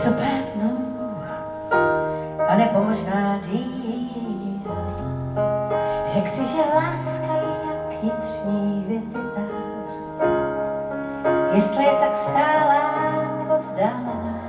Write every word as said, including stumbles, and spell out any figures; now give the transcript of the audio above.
Je to pár dnů, a nebo možná díl. Řek si, že láska je jak jitřní hvězdy zář. Jestli je tak stálá nebo vzdálená,